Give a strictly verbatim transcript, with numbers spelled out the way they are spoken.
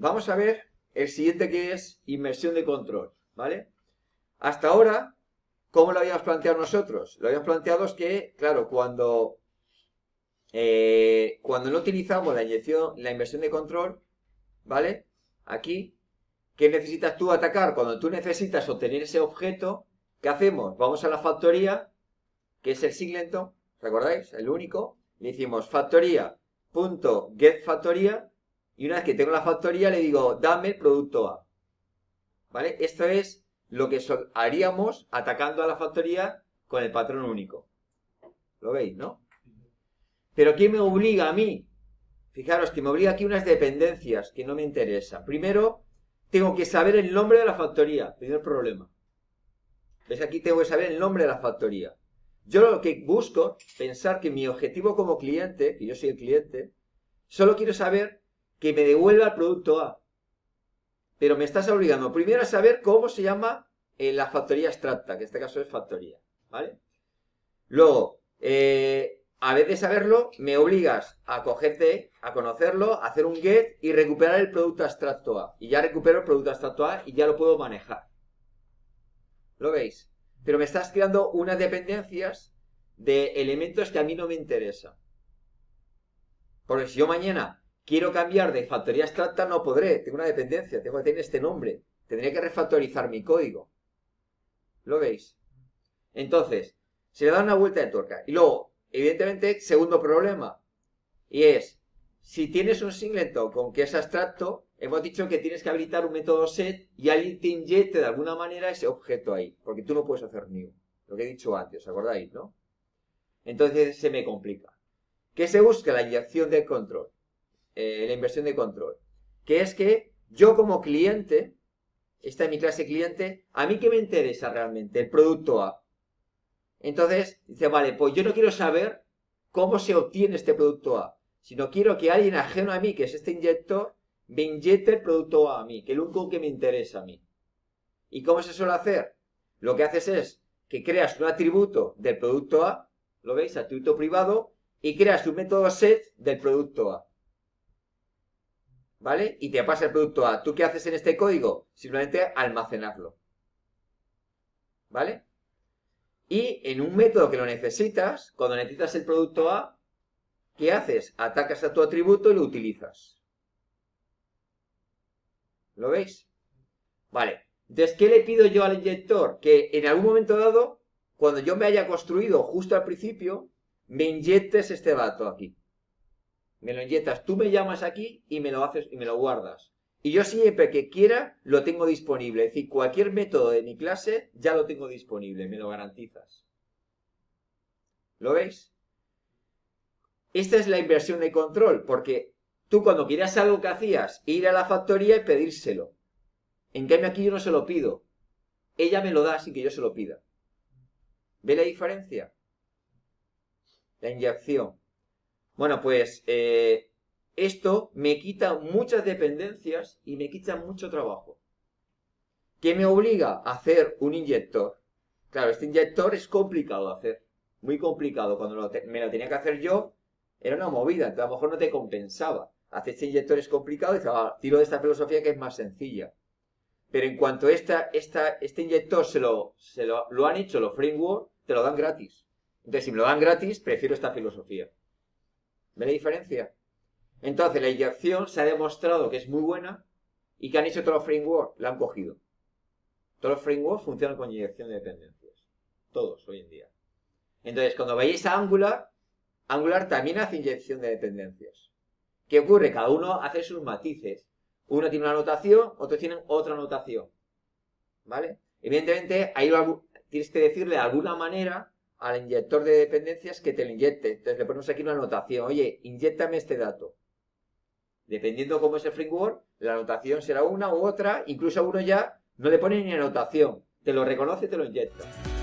vamos a ver el siguiente, que es inversión de control, ¿vale? Hasta ahora, ¿cómo lo habíamos planteado nosotros? Lo habíamos planteado es que, claro, cuando, eh, cuando no utilizamos la inyección, la inversión de control, ¿vale? Aquí, ¿qué necesitas tú atacar? Cuando tú necesitas obtener ese objeto, ¿qué hacemos? Vamos a la factoría, que es el singleton, ¿recordáis? El único. Le decimos factoría.getFactoría, y una vez que tengo la factoría le digo, dame el producto A. ¿Vale? Esto es lo que haríamos atacando a la factoría con el patrón único. ¿Lo veis, no? Pero ¿qué me obliga a mí? Fijaros que me obliga aquí unas dependencias que no me interesan. Primero, tengo que saber el nombre de la factoría. Primer problema. ¿Ves? Aquí tengo que saber el nombre de la factoría. Yo lo que busco, pensar que mi objetivo como cliente, que yo soy el cliente, solo quiero saber que me devuelva el producto A. Pero me estás obligando primero a saber cómo se llama eh, la factoría abstracta, que en este caso es factoría, ¿vale? Luego, eh, a vez de saberlo, me obligas a cogerte, a conocerlo, a hacer un get y recuperar el producto abstracto A. Y ya recupero el producto abstracto A y ya lo puedo manejar. ¿Lo veis? Pero me estás creando unas dependencias de elementos que a mí no me interesan. Porque si yo mañana quiero cambiar de factoría abstracta, no podré. Tengo una dependencia, tengo que tener este nombre. Tendría que refactorizar mi código. ¿Lo veis? Entonces, se le da una vuelta de tuerca. Y luego, evidentemente, segundo problema. Y es, si tienes un singleton con que es abstracto, hemos dicho que tienes que habilitar un método set y alguien te inyecte de alguna manera ese objeto ahí. Porque tú no puedes hacer new. Lo que he dicho antes, ¿os acordáis, no? Entonces se me complica. ¿Qué se busca? La inyección de control. Eh, la inversión de control. Que es que yo como cliente, esta es mi clase cliente, ¿a mí qué me interesa realmente? El producto A. Entonces, dice, vale, pues yo no quiero saber cómo se obtiene este producto A, sino quiero que alguien ajeno a mí, que es este inyector, me inyecte el producto A a mí, que es lo único que me interesa a mí. ¿Y cómo se suele hacer? Lo que haces es que creas un atributo del producto A, ¿lo veis? Atributo privado, y creas un método set del producto A. ¿Vale? Y te pasa el producto A. ¿Tú qué haces en este código? Simplemente almacenarlo. ¿Vale? Y en un método que lo necesitas, cuando necesitas el producto A, ¿qué haces? Atacas a tu atributo y lo utilizas. ¿Lo veis? Vale. Entonces, ¿qué le pido yo al inyector? Que en algún momento dado, cuando yo me haya construido justo al principio, me inyectes este dato aquí. Me lo inyectas, tú me llamas aquí y me lo haces y me lo guardas. Y yo siempre que quiera lo tengo disponible. Es decir, cualquier método de mi clase ya lo tengo disponible, me lo garantizas. ¿Lo veis? Esta es la inversión de control, porque tú cuando querías algo que hacías, ir a la factoría y pedírselo. En cambio aquí yo no se lo pido. Ella me lo da sin que yo se lo pida. ¿Ve la diferencia? La inyección. Bueno, pues eh, esto me quita muchas dependencias y me quita mucho trabajo. ¿Qué me obliga a hacer un inyector? Claro, este inyector es complicado de hacer. Muy complicado. Cuando lo me lo tenía que hacer yo, era una movida. Entonces a lo mejor no te compensaba. Hacer este inyector es complicado y dices, ah, tiro de esta filosofía que es más sencilla. Pero en cuanto esta, esta, este inyector se, lo, se lo, lo han hecho los frameworks, te lo dan gratis. Entonces, si me lo dan gratis, prefiero esta filosofía. ¿Ve la diferencia? Entonces, la inyección se ha demostrado que es muy buena y que han hecho todos los frameworks, la han cogido. Todos los frameworks funcionan con inyección de dependencias. Todos, hoy en día. Entonces, cuando veáis a Angular, Angular también hace inyección de dependencias. ¿Qué ocurre? Cada uno hace sus matices. Uno tiene una notación, otros tienen otra notación. ¿Vale? Evidentemente, ahí lo, tienes que decirle de alguna manera al inyector de dependencias que te lo inyecte. Entonces le ponemos aquí una anotación. Oye, inyéctame este dato. Dependiendo cómo es el framework, la anotación será una u otra. Incluso a uno ya no le pone ni anotación. Te lo reconoce y te lo inyecta.